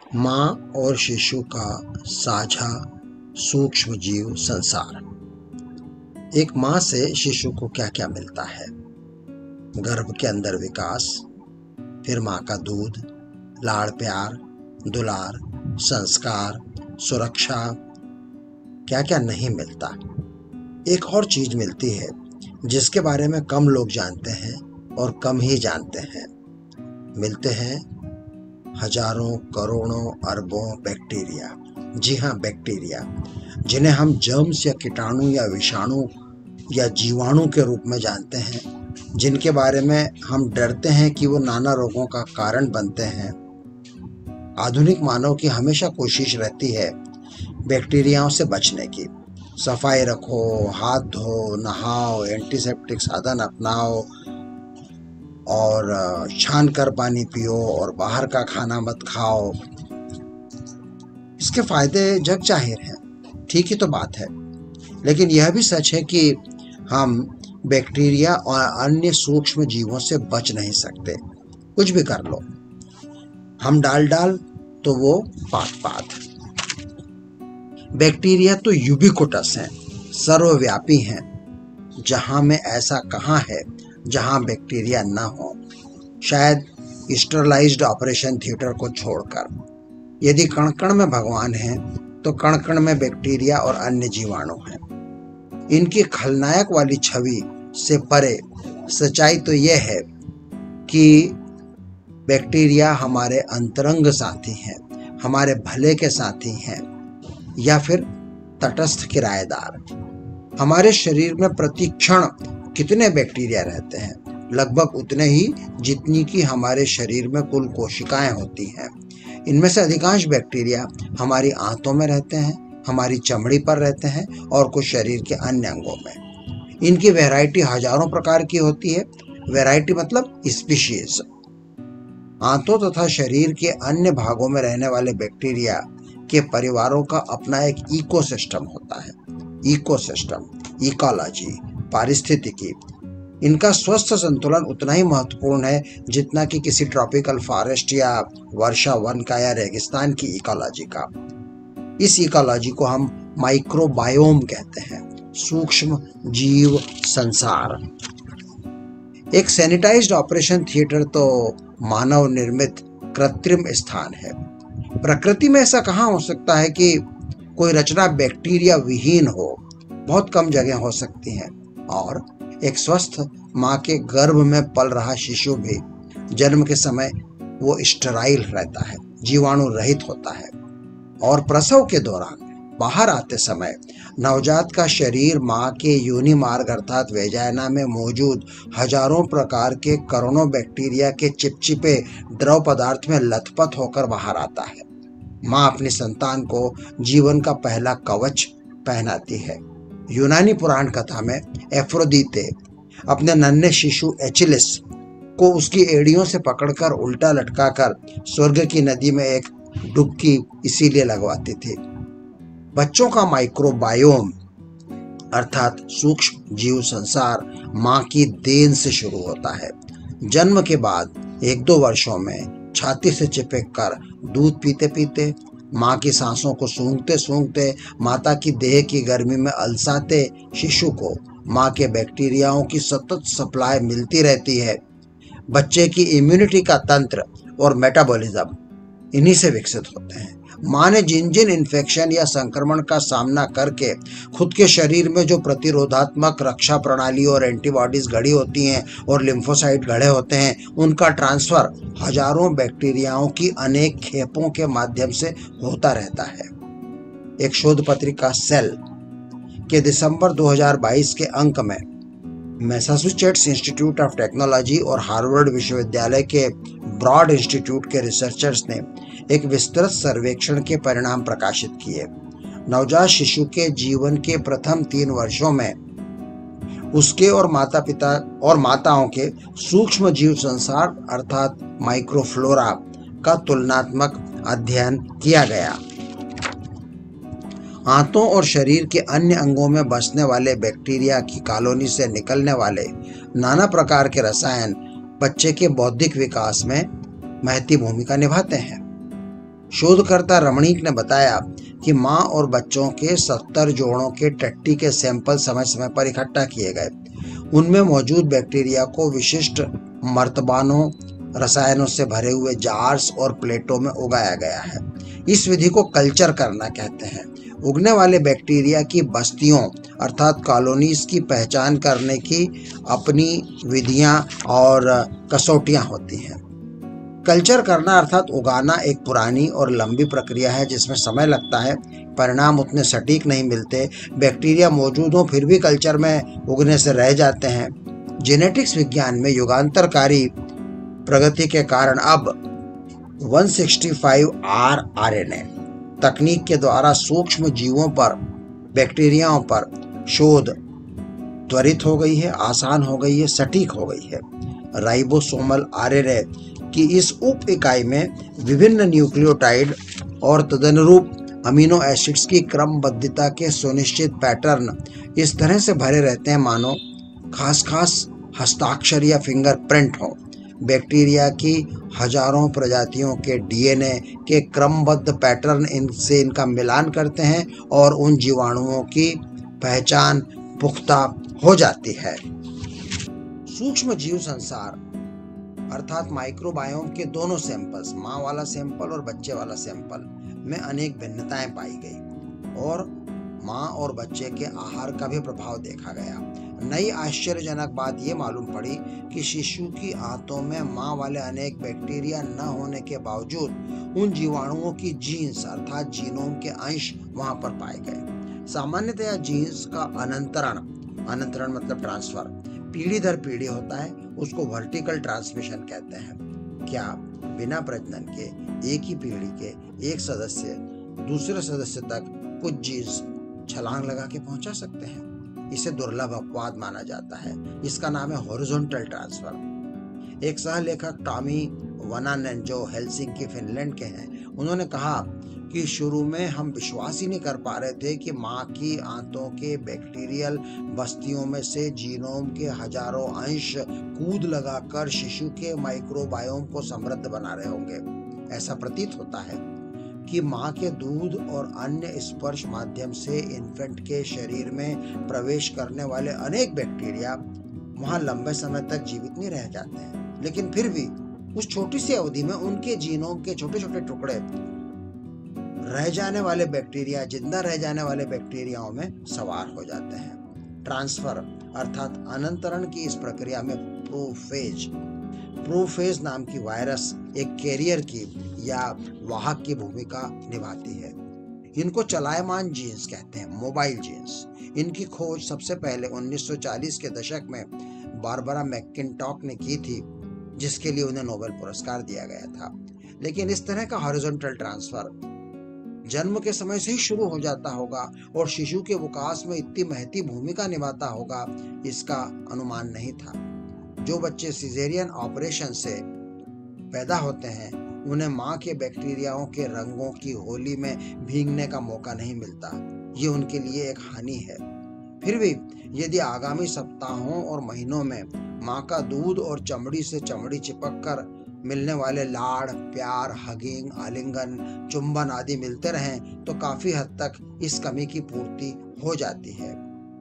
माँ और शिशु का साझा सूक्ष्म जीव संसार। एक माँ से शिशु को क्या क्या मिलता है? गर्भ के अंदर विकास, फिर माँ का दूध, लाड़ प्यार, दुलार, संस्कार, सुरक्षा, क्या क्या नहीं मिलता। एक और चीज मिलती है जिसके बारे में कम लोग जानते हैं और कम ही जानते हैं। मिलते हैं हजारों, करोड़ों, अरबों बैक्टीरिया। जी हाँ, बैक्टीरिया, जिन्हें हम जर्म्स या कीटाणु या विषाणु या जीवाणु के रूप में जानते हैं, जिनके बारे में हम डरते हैं कि वो नाना रोगों का कारण बनते हैं। आधुनिक मानव की हमेशा कोशिश रहती है बैक्टीरियाओं से बचने की। सफाई रखो, हाथ धो, नहाओ, एंटीसेप्टिक साधन अपनाओ और छान कर पानी पियो और बाहर का खाना मत खाओ। इसके फायदे जग जाहिर हैं, ठीक ही तो बात है। लेकिन यह भी सच है कि हम बैक्टीरिया और अन्य सूक्ष्म जीवों से बच नहीं सकते। कुछ भी कर लो, हम डाल तो वो पात। बैक्टीरिया तो यूबिक्विटस हैं, सर्वव्यापी हैं। जहां में ऐसा कहाँ है जहां बैक्टीरिया ना हो? शायद स्टरलाइज्ड ऑपरेशन थिएटर को छोड़कर। यदि कण कण में भगवान है तो कण कण में बैक्टीरिया और अन्य जीवाणु हैं। इनकी खलनायक वाली छवि से परे सच्चाई तो यह है कि बैक्टीरिया हमारे अंतरंग साथी हैं, हमारे भले के साथी हैं, या फिर तटस्थ किराएदार। हमारे शरीर में प्रति क्षण कितने बैक्टीरिया रहते हैं? लगभग उतने ही जितनी कि हमारे शरीर में कुल कोशिकाएं होती हैं। इनमें से अधिकांश बैक्टीरिया हमारी आंतों में रहते हैं, हमारी चमड़ी पर रहते हैं और कुछ शरीर के अन्य अंगों में। इनकी वैरायटी हजारों प्रकार की होती है। वैरायटी मतलब स्पीशीज। आंतों तथा शरीर के अन्य भागों में रहने वाले बैक्टीरिया के परिवारों का अपना एक इकोसिस्टम होता है। इकोसिस्टम, इकोलॉजी, पारिस्थितिकी। इनका स्वस्थ संतुलन उतना ही महत्वपूर्ण है जितना कि किसी ट्रॉपिकल फॉरेस्ट या वर्षा वन का या रेगिस्तान की इकोलॉजी का। इस इकोलॉजी को हम माइक्रोबायोम कहते हैं, सूक्ष्म जीव संसार। एक सैनिटाइज्ड ऑपरेशन थिएटर तो मानव निर्मित कृत्रिम स्थान है। प्रकृति में ऐसा कहाँ हो सकता है कि कोई रचना बैक्टीरिया विहीन हो? बहुत कम जगह हो सकती हैं। और एक स्वस्थ माँ के गर्भ में पल रहा शिशु भी जन्म के समय वो स्टेराइल रहता है, जीवाणु रहित होता है। और प्रसव के दौरान बाहर आते समय नवजात का शरीर माँ के योनि मार्ग अर्थात वेजाइना में मौजूद हजारों प्रकार के करोड़ों बैक्टीरिया के चिपचिपे द्रव पदार्थ में लथपथ होकर बाहर आता है। माँ अपनी संतान को जीवन का पहला कवच पहनाती है। यूनानी पुराण कथा में एफ्रोदीते अपने नन्हे शिशु एचिलिस को उसकी एड़ियों से पकड़कर उल्टा लटकाकर स्वर्ग की नदी में एक डुबकी इसीलिए लगवाती थी। बच्चों का माइक्रोबायोम अर्थात सूक्ष्म जीव संसार माँ की देन से शुरू होता है। जन्म के बाद 1-2 वर्षों में छाती से चिपक कर दूध पीते पीते, माँ की सांसों को सूंघते सूंघते, माता की देह की गर्मी में अलसाते शिशु को माँ के बैक्टीरियाओं की सतत सप्लाई मिलती रहती है। बच्चे की इम्यूनिटी का तंत्र और मेटाबॉलिज्म इन्हीं से विकसित होते हैं। माँ ने जिन जिन इन्फेक्शन या संक्रमण का सामना करके खुद के शरीर में जो प्रतिरोधात्मक रक्षा प्रणाली और एंटीबॉडीज गढ़ी होती हैं और लिम्फोसाइट गढ़े होते हैं, उनका ट्रांसफर हजारों बैक्टीरियाओं की अनेक खेपों के माध्यम से होता रहता है। एक शोध पत्रिका सेल के दिसंबर 2022 के अंक में मैसाचुसेट्स इंस्टीट्यूट ऑफ टेक्नोलॉजी और हार्वर्ड विश्वविद्यालय के ब्रॉड इंस्टीट्यूट के रिसर्चर्स ने एक विस्तृत सर्वेक्षण के परिणाम प्रकाशित किए। नवजात शिशु के जीवन के प्रथम 3 वर्षों में उसके और माता पिता और माताओं के सूक्ष्म जीव संसार अर्थात माइक्रोफ्लोरा का तुलनात्मक अध्ययन किया गया। आंतों और शरीर के अन्य अंगों में बसने वाले बैक्टीरिया की कॉलोनी से निकलने वाले नाना प्रकार के रसायन बच्चे के बौद्धिक विकास में महती भूमिका निभाते हैं। शोधकर्ता रमणीक ने बताया कि मां और बच्चों के 70 जोड़ों के टट्टी के सैंपल समय समय पर इकट्ठा किए गए। उनमें मौजूद बैक्टीरिया को विशिष्ट मर्तबानों, रसायनों से भरे हुए जार्स और प्लेटों में उगाया गया है। इस विधि को कल्चर करना कहते हैं। उगने वाले बैक्टीरिया की बस्तियों अर्थात कॉलोनीज की पहचान करने की अपनी विधियां और कसौटियां होती हैं। कल्चर करना अर्थात उगाना एक पुरानी और लंबी प्रक्रिया है जिसमें समय लगता है, परिणाम उतने सटीक नहीं मिलते, बैक्टीरिया मौजूद हो फिर भी कल्चर में उगने से रह जाते हैं। जेनेटिक्स विज्ञान में युगांतरकारी प्रगति के कारण अब 165 rRNA तकनीक के द्वारा सूक्ष्म जीवों पर, बैक्टीरियाओं पर शोध त्वरित हो गई है, आसान हो गई है, सटीक हो गई है। राइबोसोमल आरएनए की इस उप इकाई में विभिन्न न्यूक्लियोटाइड और तदनुरूप अमीनो एसिड्स की क्रमबद्धता के सुनिश्चित पैटर्न इस तरह से भरे रहते हैं मानो खास हस्ताक्षर या फिंगरप्रिंट हो। बैक्टीरिया की हजारों प्रजातियों के डीएनए के क्रमबद्ध पैटर्न इनसे इनका मिलान करते हैं और उन जीवाणुओं की पहचान पुख्ता हो जाती है। सूक्ष्म जीव संसार अर्थात माइक्रोबायोम के दोनों सैंपल्स, माँ वाला सैंपल और बच्चे वाला सैंपल में अनेक भिन्नताएं पाई गई और माँ और बच्चे के आहार का भी प्रभाव देखा गया। नई आश्चर्यजनक बात ये मालूम पड़ी कि शिशु की आंतों में माँ वाले अनेक बैक्टीरिया न होने के बावजूद उन जीवाणुओं की जीन्स अर्थात जीनोम के अंश वहां पर पाए गए। सामान्यतया जीन्स का अनंतरण मतलब ट्रांसफर पीढ़ी दर पीढ़ी होता है, उसको वर्टिकल ट्रांसमिशन कहते हैं। क्या बिना प्रजनन के एक ही पीढ़ी के एक सदस्य दूसरे सदस्य तक कुछ जीन्स छलांग लगा के पहुंचा सकते हैं? इसे दुर्लभ अपवाद माना जाता है। इसका नाम है हॉरिजॉन्टल ट्रांसफर। एक सह लेखक टॉमी वनानेन जो हेलसिंकी फिनलैंड के हैं, उन्होंने कहा कि शुरू में हम विश्वास ही नहीं कर पा रहे थे कि माँ की आंतों के बैक्टीरियल बस्तियों में से जीनोम के हजारों अंश कूद लगाकर शिशु के माइक्रोबायोम को समृद्ध बना रहे होंगे। ऐसा प्रतीत होता है कि माँ के दूध और अन्य स्पर्श माध्यम से इन्फेंट के शरीर में प्रवेश करने वाले अनेक बैक्टीरिया वहां लंबे समय तक जीवित नहीं रह जाते हैं, लेकिन फिर भी उस छोटी सी अवधि में उनके जीनोम के छोटे छोटे टुकड़े रह जाने वाले बैक्टीरिया, जिंदा रह जाने वाले बैक्टीरियाओं में सवार हो जाते हैं। ट्रांसफर अर्थात अनंतरण की इस प्रक्रिया में प्रोफेज नाम की वायरस एक कैरियर की या वाहक की भूमिका निभाती है। इनको चलायमान जीन्स कहते हैं, मोबाइल जीन्स। इनकी खोज सबसे पहले 1940 के दशक में बारबरा मैकिन्टॉक ने की थी, जिसके लिए उन्हें नोबेल पुरस्कार दिया गया था। लेकिन इस तरह का हॉरिजॉन्टल ट्रांसफर जन्म के समय से ही शुरू हो जाता होगा और शिशु के विकास में इतनी महती भूमिका निभाता होगा, इसका अनुमान नहीं था। जो बच्चे सिजेरियन ऑपरेशन से पैदा होते हैं उन्हें माँ के बैक्टीरियाओं के रंगों की होली में भीगने का मौका नहीं मिलता। ये उनके लिए एक हानि है। फिर भी यदि आगामी सप्ताहों और महीनों में माँ का दूध और चमड़ी से चमड़ी चिपक कर मिलने वाले लाड़, प्यार, हगिंग, आलिंगन, चुंबन आदि मिलते रहें तो काफी हद तक इस कमी की पूर्ति हो जाती है।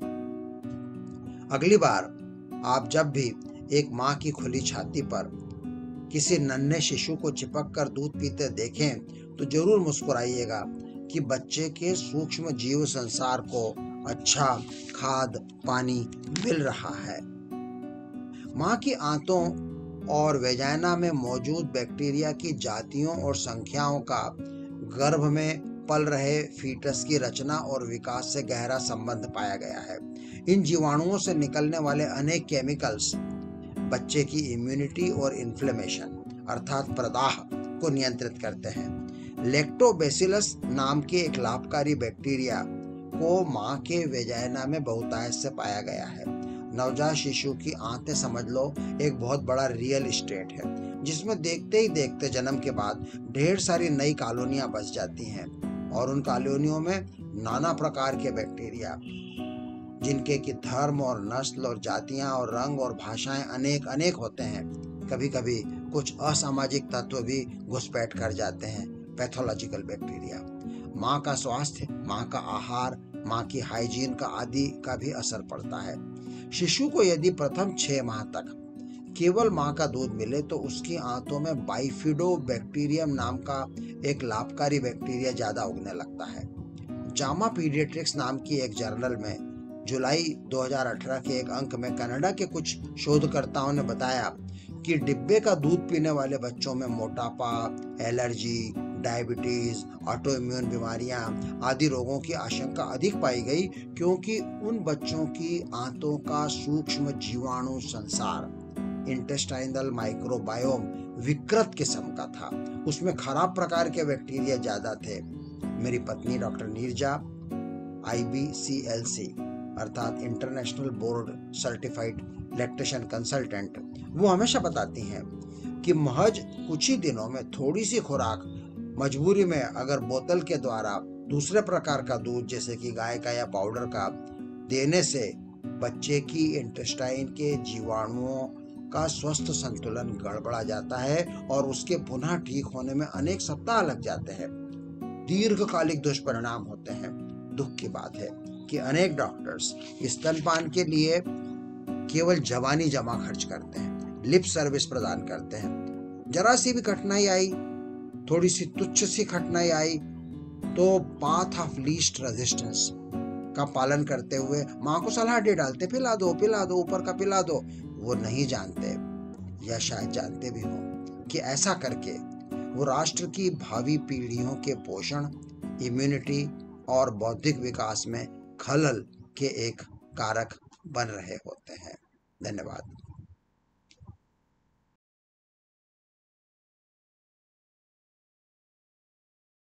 अगली बार आप जब भी एक माँ की खुली छाती पर किसी नन्हे शिशु को चिपक कर दूध पीते देखें तो जरूर मुस्कुराइएगा कि बच्चे के सूक्ष्म जीव संसार को अच्छा खाद पानी मिल रहा है। माँ की आंतों और वेजाइना में मौजूद बैक्टीरिया की जातियों और संख्याओं का गर्भ में पल रहे फीटस की रचना और विकास से गहरा संबंध पाया गया है। इन जीवाणुओं से निकलने वाले अनेक केमिकल्स बच्चे की इम्यूनिटी और इन्फ्लेमेशन अर्थात प्रदाह को नियंत्रित करते हैं। लैक्टोबैसिलस नाम के एक लाभकारी बैक्टीरिया को माँ के वेजाइना में बहुतायत से पाया गया है। नवजात शिशु की आंतें समझ लो एक बहुत बड़ा रियल एस्टेट है, जिसमें देखते ही देखते जन्म के बाद ढेर सारी नई कॉलोनियां बस जाती हैं और उन कॉलोनियों में नाना प्रकार के बैक्टीरिया, जिनके कि धर्म और नस्ल और जातियां और रंग और भाषाएं अनेक अनेक होते हैं। कभी कभी कुछ असामाजिक तत्व भी घुसपैठ कर जाते हैं, पैथोलॉजिकल बैक्टीरिया। माँ का स्वास्थ्य, माँ का आहार, माँ की हाइजीन का आदि का भी असर पड़ता है। शिशु को यदि प्रथम 6 माह तक केवल माँ का दूध मिले तो उसकी आंतों में बाइफिडो बैक्टीरियम नाम का एक लाभकारी बैक्टीरिया ज्यादा उगने लगता है। जामा पीडियाट्रिक्स नाम की एक जर्नल में जुलाई 2018 के एक अंक में कनाडा के कुछ शोधकर्ताओं ने बताया कि डिब्बे का दूध पीने वाले बच्चों में मोटापा, एलर्जी, डायबिटीज, ऑटो इम्यून बीमारियां आदि रोगों की आशंका अधिक पाई गई, क्योंकि उन बच्चों की आंतों का सूक्ष्म जीवाणु संसार, इंटेस्टाइनल माइक्रोबायोम, विकृत किस्म का था। उसमें खराब प्रकार के बैक्टीरिया ज्यादा थे। मेरी पत्नी डॉक्टर नीरजा, IBCLC अर्थात international board certified lactation consultant, वो हमेशा बताती हैं कि महज कुछ ही दिनों में थोड़ी सी खुराक, मजबूरी में अगर बोतल के द्वारा दूसरे प्रकार का दूध जैसे कि गाय का या पाउडर का देने से बच्चे की इंटेस्टाइन के जीवाणुओं का स्वस्थ संतुलन गड़बड़ा जाता है और उसके पुनः ठीक होने में अनेक सप्ताह लग जाते हैं। दीर्घकालिक दुष्परिणाम होते हैं। दुख की बात है कि अनेक डॉक्टर्स स्तनपान के लिए केवल जवानी जमा खर्च करते हैं, लिप सर्विस प्रदान करते हैं। जरा सी भी कठिनाई आई, थोड़ी सी तुच्छ सी कठिनाई आई तो पाथ ऑफ लीस्ट रेजिस्टेंस का पालन करते हुए माँ को सलाह दे डालते, पिला दो ऊपर का पिला दो। वो नहीं जानते या शायद जानते भी हों कि ऐसा करके वो राष्ट्र की भावी पीढ़ियों के पोषण, इम्यूनिटी और बौद्धिक विकास में खलल के एक कारक बन रहे होते हैं। धन्यवाद।